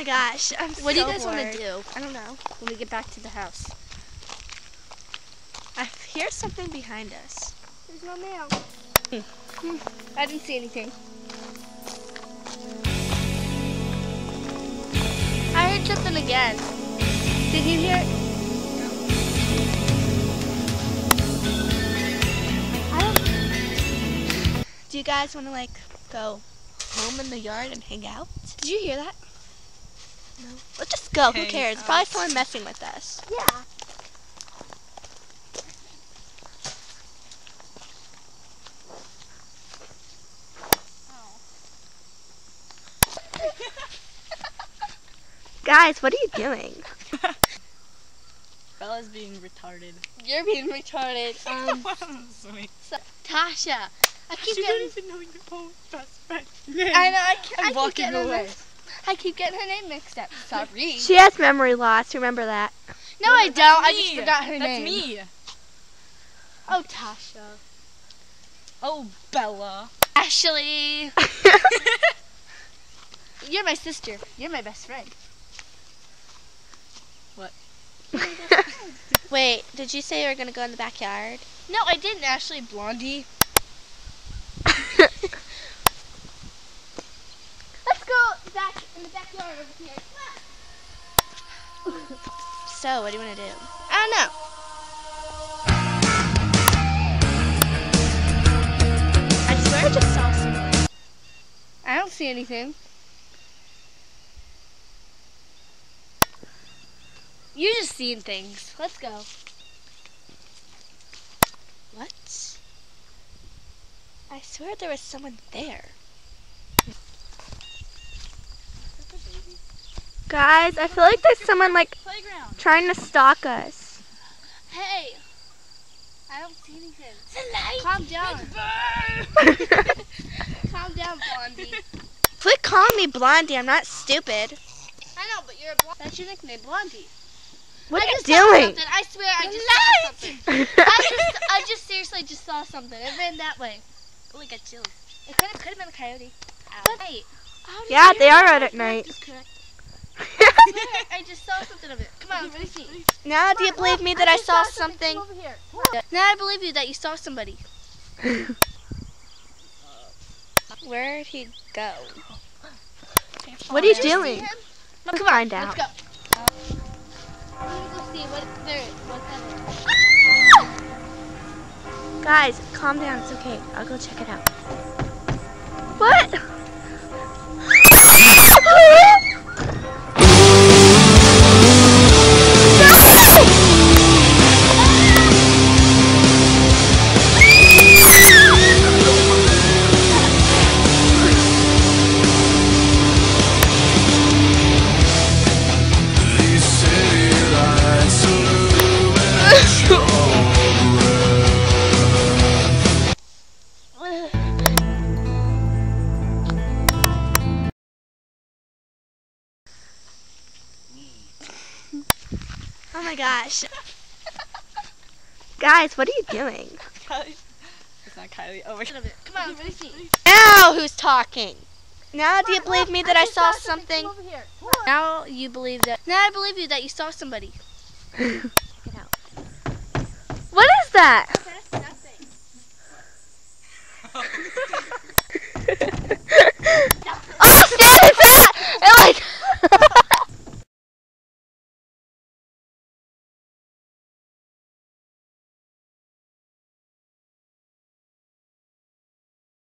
my gosh, What do you guys want to do? I don't know. When we get back to the house. I hear something behind us. There's no mail. I didn't see anything. I heard something again. Did you hear it? Do you guys want to like go home in the yard and hang out? Did you hear that? No. Let's just go. Who cares? It's probably someone messing with us. Yeah. Guys, what are you doing? Bella's being retarded. You're being retarded. Tasha, I keep You getting. don't even know your own best friend. I know. I I'm walking keep getting away. I keep getting her name mixed up. Sorry. She has memory loss. Remember that. No, I don't. I just forgot her That's name. me. Oh, Tasha. Oh, Bella. Ashley. You're my sister. You're my best friend. What? Wait, did you say you were gonna go in the backyard? No, I didn't, Ashley. Blondie. Let's go back in the backyard over here. So, what do you want to do? I don't know. I swear I just saw something. I don't see anything. You're just seeing things. Let's go. What? I swear there was someone there. Guys, I feel like there's someone like Playground. trying to stalk us. Hey. I don't see anything. Calm down. Calm down, Blondie. Quit calling me Blondie. I'm not stupid. I know, but you're a blondie. That's your nickname, Blondie. What are you just saw doing? something. I swear I just saw something. I just seriously just saw something. It ran that way. Oh, I got chills. It could have been a coyote. Hey. Yeah, they are out at night. I just saw something of it. Come on, let me see. Now, do you believe me that I saw something? Come over here. Now I believe you that you saw somebody. Where'd he go? What are you Did you see doing? him? Let's find out. Let's go. I'm gonna go see what there is. What's that? Guys, calm down. It's okay. I'll go check it out. What? Oh my gosh. Guys, what are you doing? Kylie. It's not Kylie. Oh my God. Come on, let me see. Now who's talking? Now do you believe me that I saw something? Come over here. Now you believe that. Now I believe you that you saw somebody. Check it out. What is that?